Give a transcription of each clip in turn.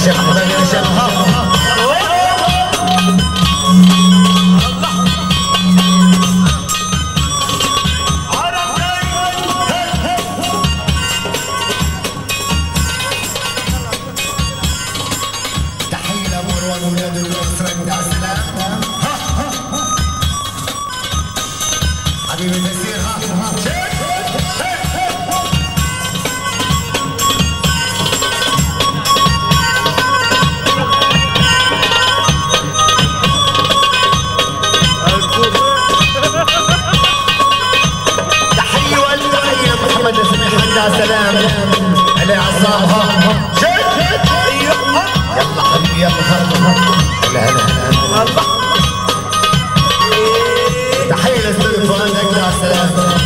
شيخ احمد يا شيخ تحية لمروان ولاد الأسرة يا سلام حبيبي تسير يا سلام علي عصامها يلا حبيبي يلا هلا هلا هلا تحية للاستوديو فؤاد يا سلام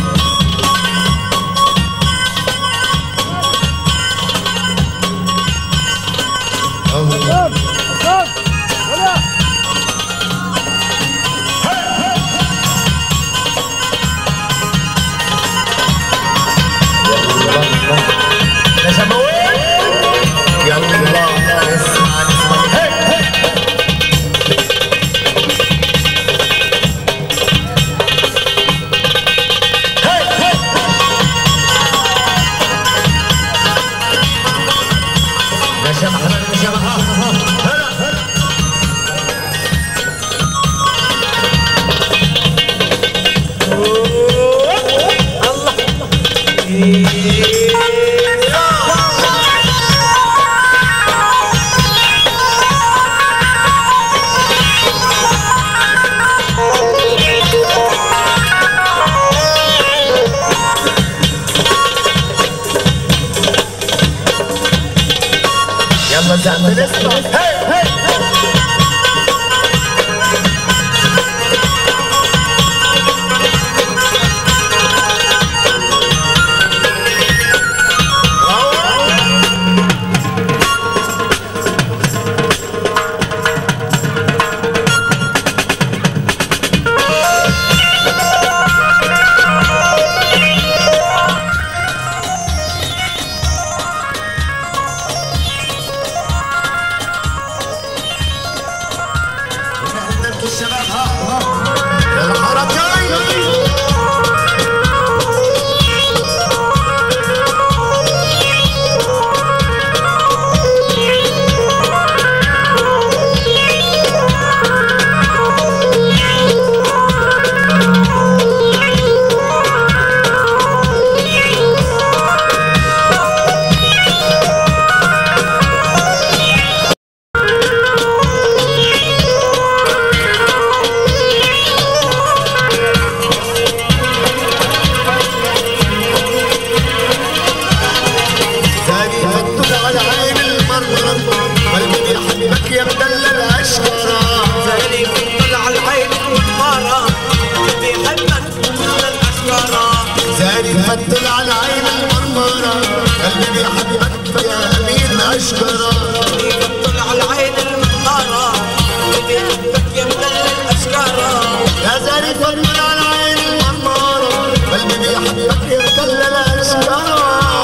فتل على عين المرمرة قلبي بيحبك يا أمين أشكرة فتل على عين المرمرة قلبي بيحبك يا مدلل أشكرة يا زاري فتل على عين المرمرة قلبي بيحبك يا مدلل أشكرة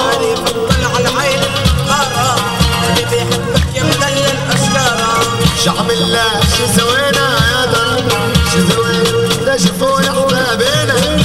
فتل على عين المرمرة قلبي بيحبك يا مدلل أشكرة شعب الله شو سوينا يا درب شو سوينا ده شوفونا أحبابنا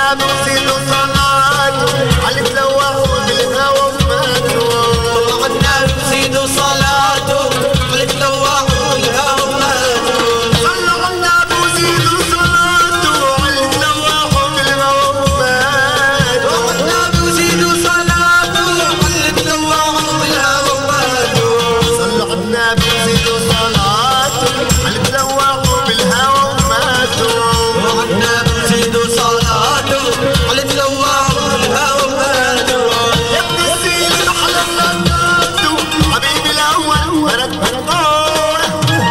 النبي وزيدوا صلاته على تلوحوا بالهوى وماتوا. صلوا على النبي وزيدوا صلاته على تلوحوا بالهوى وماتوا. صلوا على النبي وزيدوا صلاته على تلوحوا بالهوى وماتوا. صلوا على النبي وزيدوا صلاته على تلوحوا بالهوى وماتوا. صلوا على النبي وزيدوا صلاته على تلوحوا بالهوى وماتوا. صلوا على النبي وزيدوا صلاته على تلوحوا بالهوى وماتوا. يا ابن السيد احلى صلاته حبيبي الاول ولد بطوله.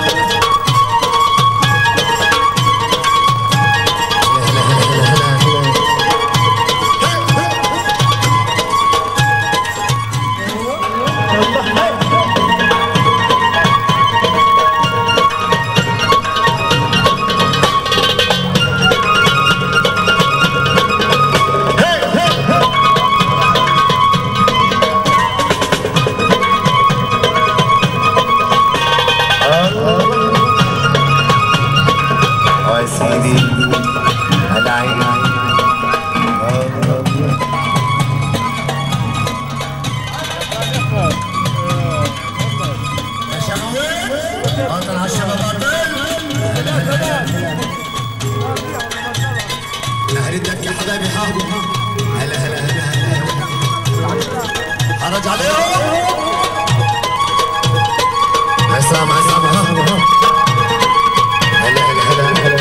يا سيدي هلا عيني يا شباب باطل هالشباب باطل. هردك يا حبايبي ها. هلا هلا هلا هلا حرج عليهم. عصام عصام ها. هلا هلا هلا هلا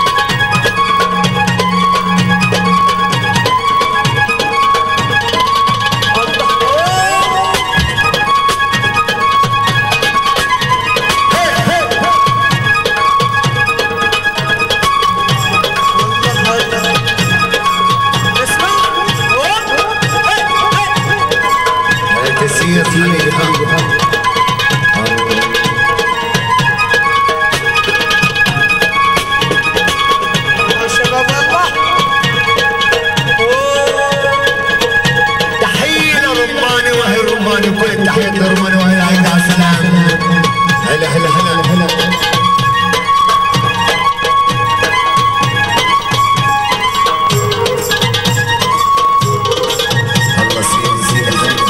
كثير حبيبي ها. تحية لرماني وهي رماني وكل التحية لرماني وهي العيد على السلام. هلا هلا هلا هلا الله سيدي سيدي حبيبي.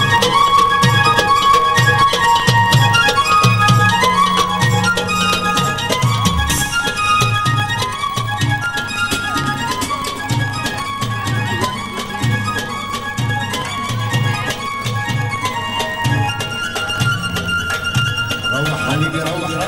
روح حبيبي روح روح.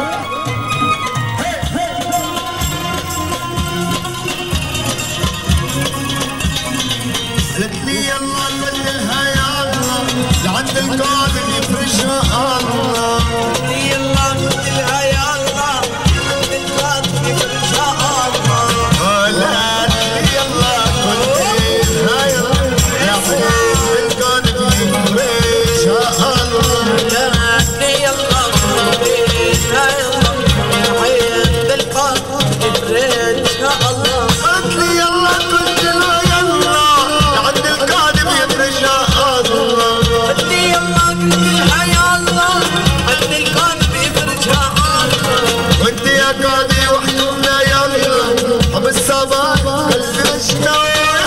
قالت لي يلا نبدلها يلا لعند القادم يفرشها الله. قالت لي يلا نبدلها يلا لعند القادم يفرشها الله. قالت لي يلا نبدلها يلا لعند القادم يفرشها الله. قالت لي يلا نبدلها يلا لعند القادم يفرشها الله. قالت لي يلا كلنا يلا لعند القادم يفرشها الله. قالت لي يلا كلها يلا لعند القادم يفرشها الله. وانت يا قاضي وحدنا يلا ابو الصباح قلبي اشتاق.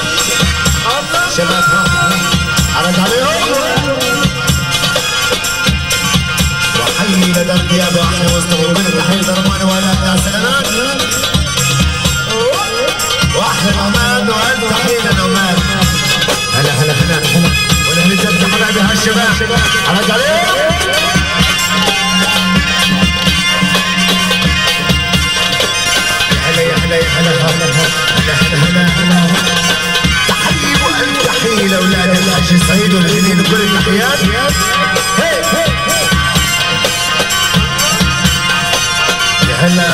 شباب عرض عليهم وحي لدرب يا ابو احلى وسطهم كل التحيه لرمان والات يا سلامات. واحلى العمان والف تحيه للعمان. هلا هلا هلا هلا ونهني حبايبي هالشباب عرض عليهم. هلا يا هلا يا هلا هلا هلا هلا هلا. تحية وألف تحية لأولاد الحاج سعيد والجنين وكل التحيات. يا هلا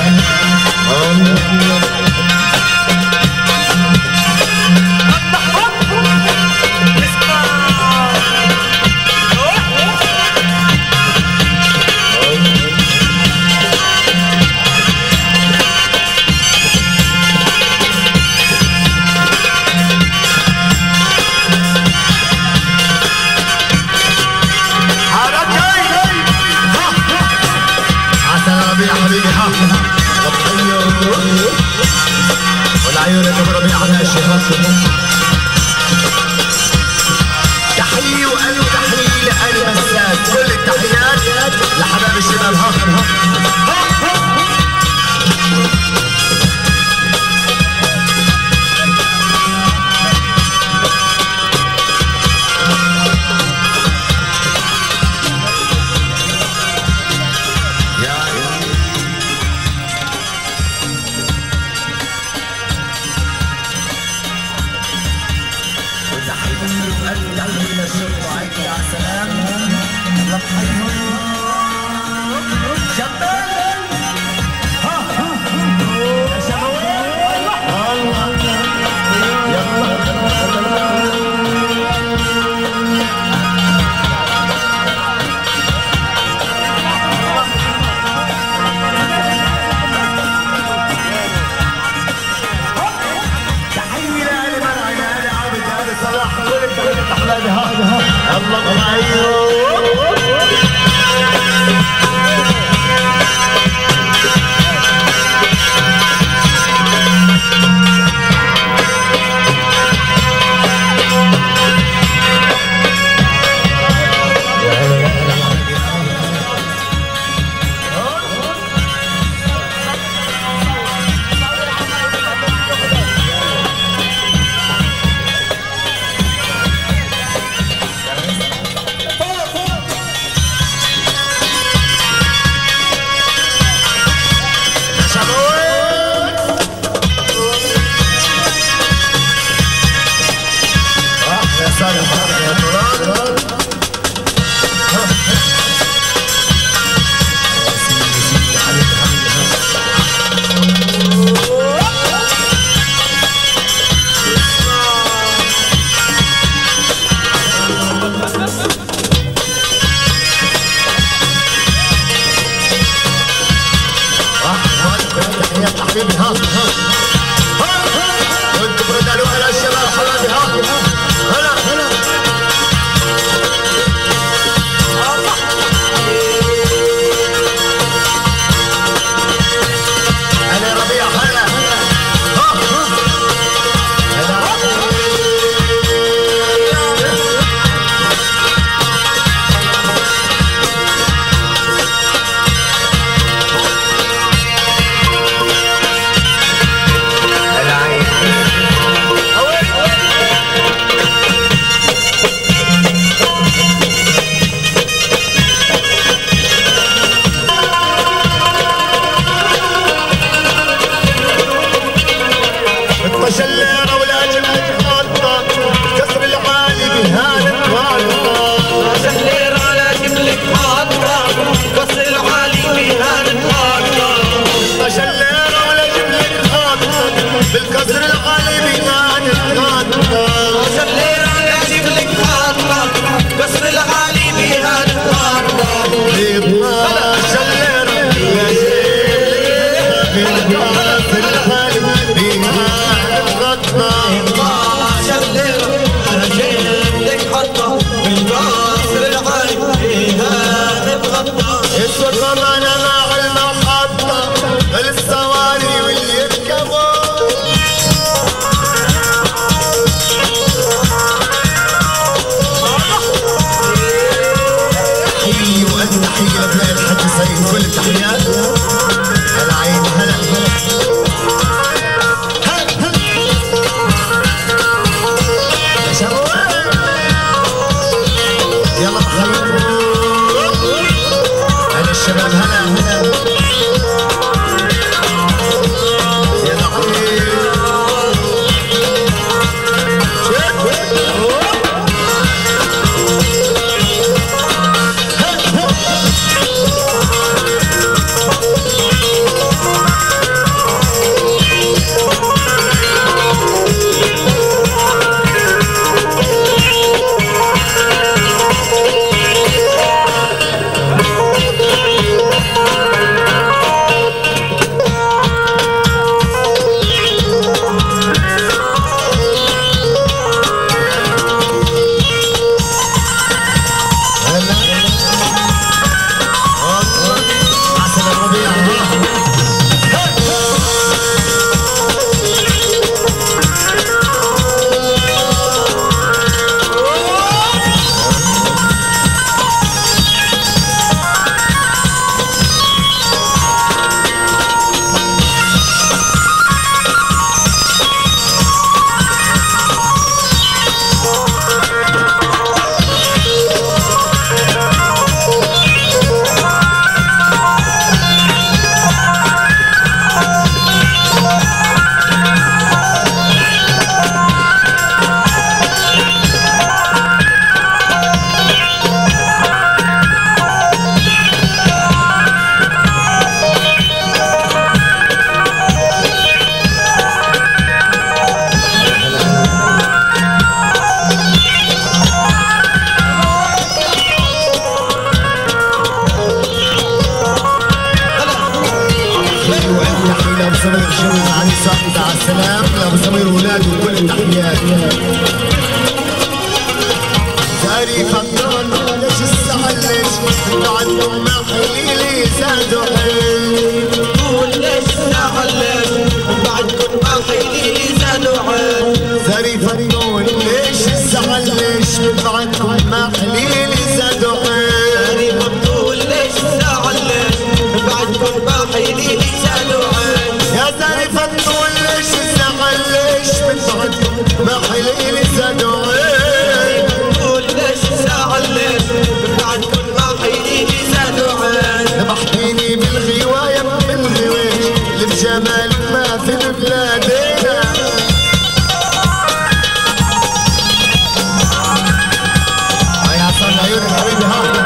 يا حبيبي ها عيونك ابو ربيع ماشي. تحية والف تحية لأهل مسات، كل التحيات لحباب الشباب. عالسلام لابو سمير وولاده وكل التحيات. زاري فطران ليش استعلش بعدهم ما حليلي زادوا عين. قول ليش استعلش بعدكم ما حليلي زادوا عين. زاري فطران ليش استعلش بعدكم ما حليلي زادوا عين. زاري فطران ليش استعلش بعدكم ما حليلي زادوا عين. يا زاري فطران ليش استعلش بعدكم ما حليلي زادوا عين. بعدكم ما حيليلي زادوا عين. ذبحتيني بالغواية بالغواية اللي بجمالك ما في بلادنا. يا صل عيونك حبيبي ها.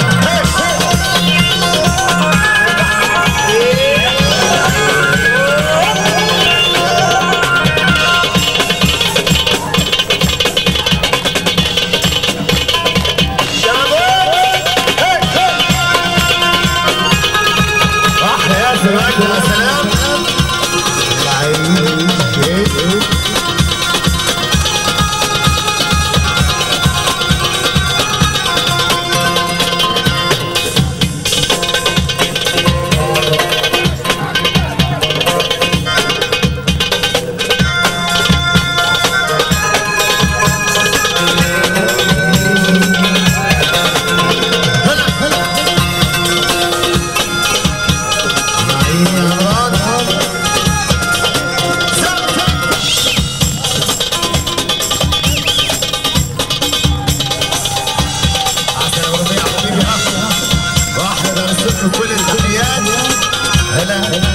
يا سلام كل الدنيات. هلا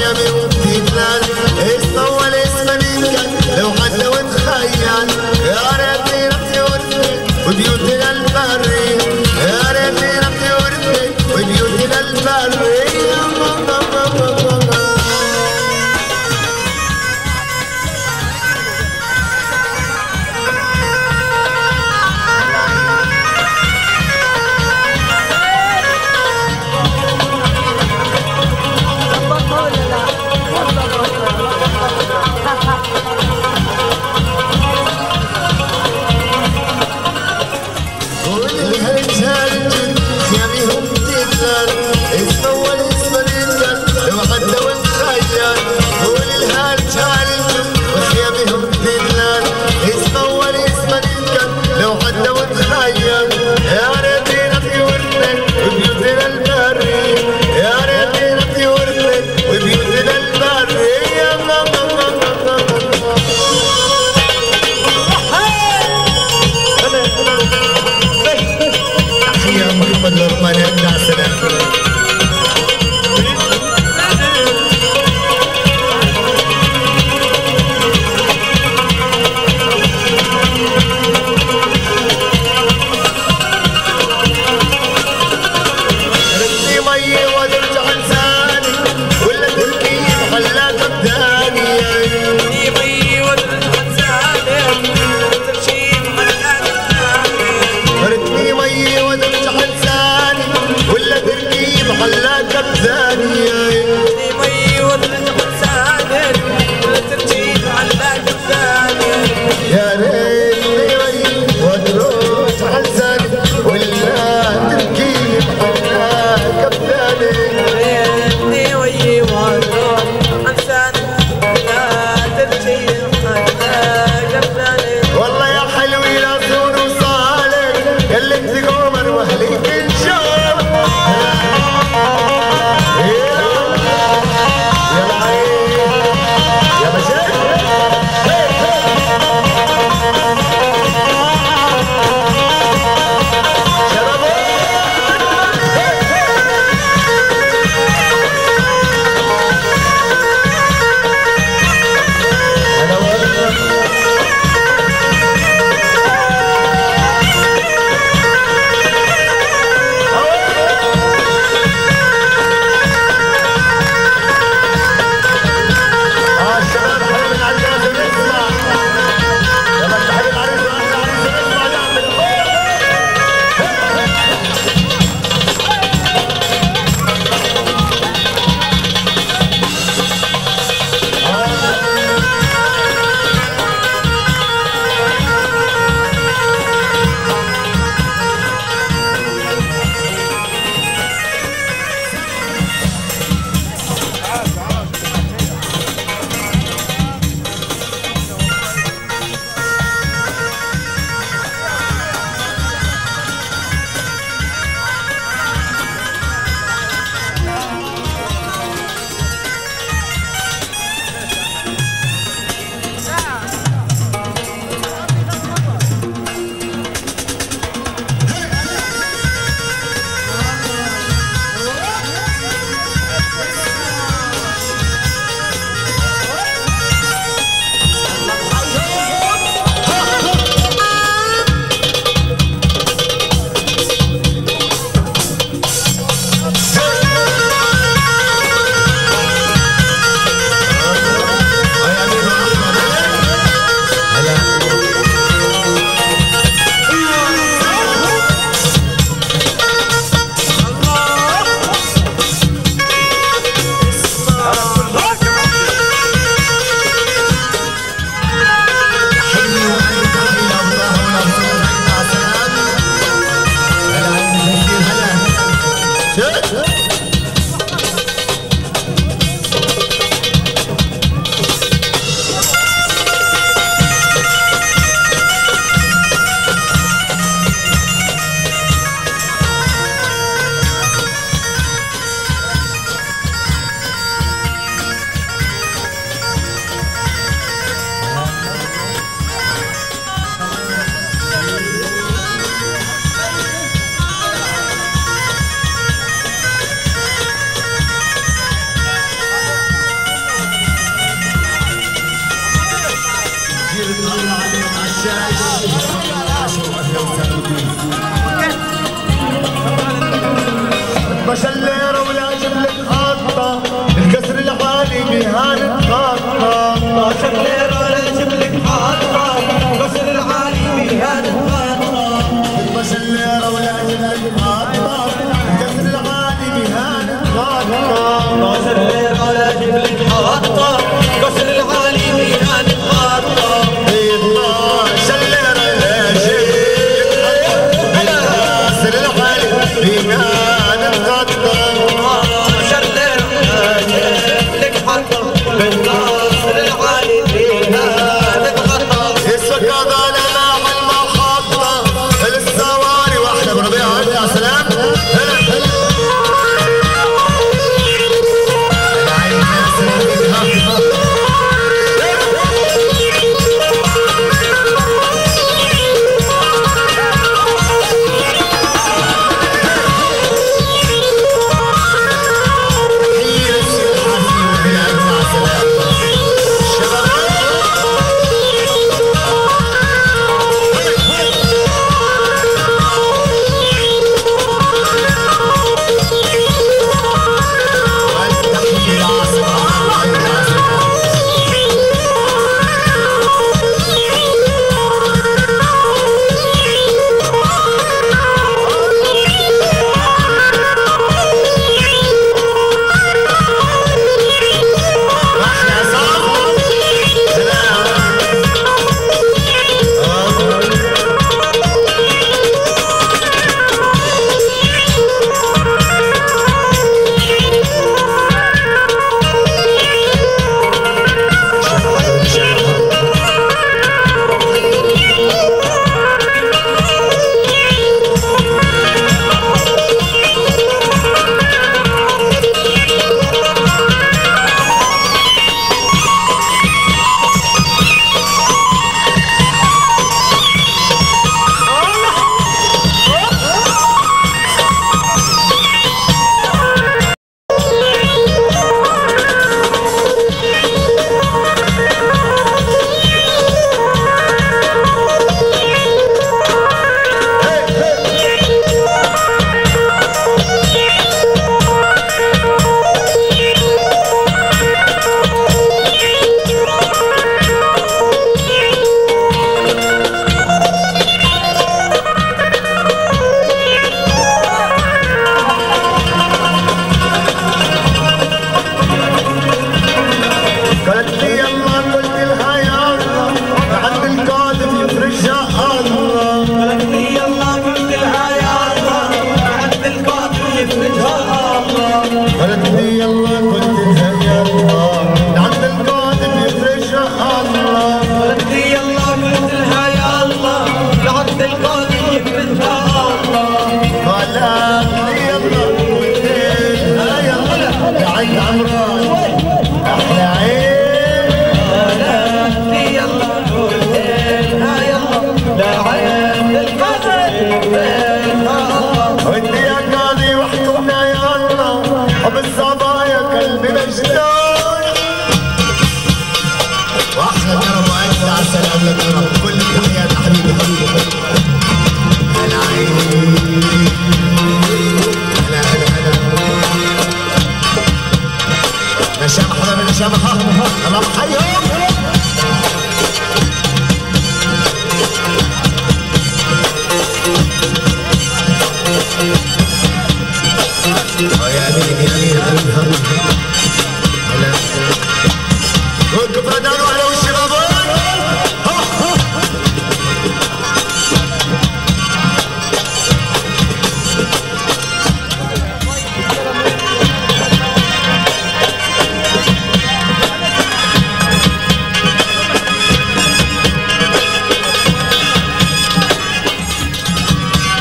وخيامي وبتتلال استول اسمني لو حتى وتخيل يا ريتني رحت ورثت وبيوتنا البري يا ريتني رحت ورثت وبيوتنا البري بشليره ولا اجيب لك خطه الكسر العالي بهان خطه بشليره ولا اجيب لك خطه الكسر العالي بهان خطه بشليره ولا اجيب لك خطه الكسر العالي بهان خطه بشليره ولا اجيب لك خطه الكسر العالي بهان خطه بشليره لا اجيب الكسر العالي بهان خطه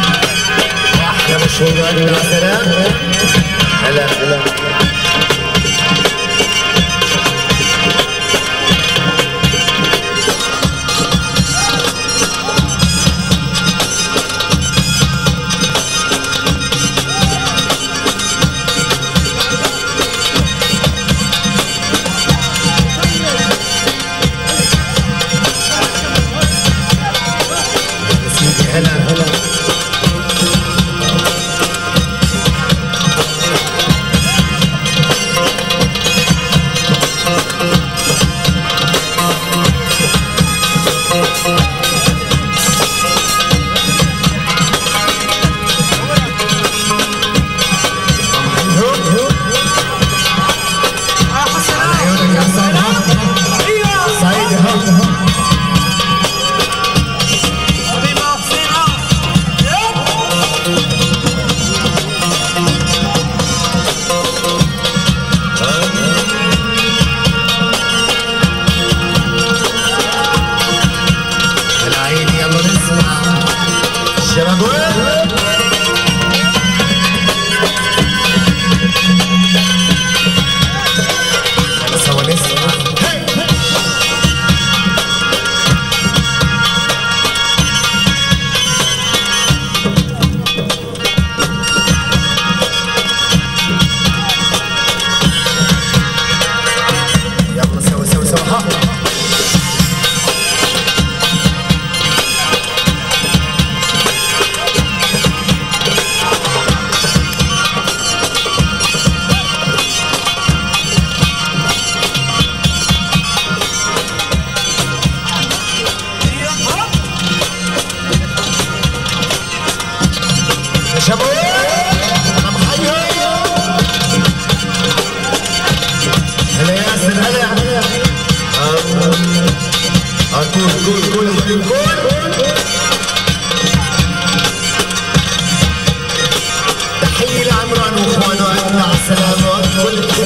مشهور على السلام. هلا هلا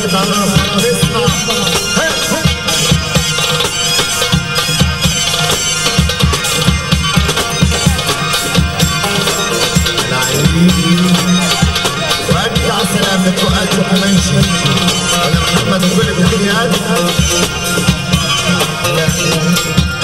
تعرف اسمع وأرجع سلامة فؤاد وحمنشي أنا محمد وكل بالدنيا